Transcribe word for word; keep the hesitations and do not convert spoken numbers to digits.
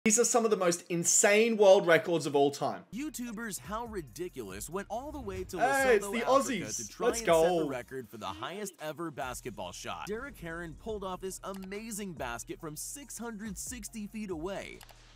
These are some of the most insane world records of all time. YouTubers How Ridiculous went all the way to Hey, it's Lesotho, the Africa Aussies. to try Let's and go. set the record for the highest ever basketball shot. Derek Heron pulled off this amazing basket from six hundred sixty feet away.